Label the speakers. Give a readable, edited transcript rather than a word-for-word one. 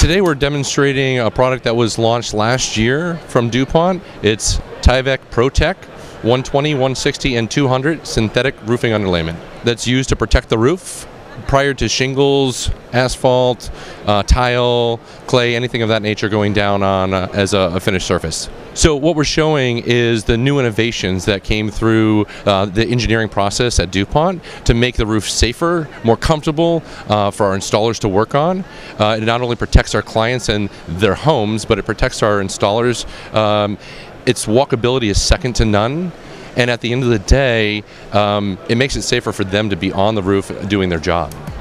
Speaker 1: Today we're demonstrating a product that was launched last year from DuPont. It's Tyvek Protec 120, 160, and 200 synthetic roofing underlayment that's used to protect the roof prior to shingles, asphalt, tile, clay, anything of that nature going down on as a finished surface. So what we're showing is the new innovations that came through the engineering process at DuPont to make the roof safer, more comfortable for our installers to work on. It not only protects our clients and their homes, but it protects our installers. Its walkability is second to none. And at the end of the day, it makes it safer for them to be on the roof doing their job.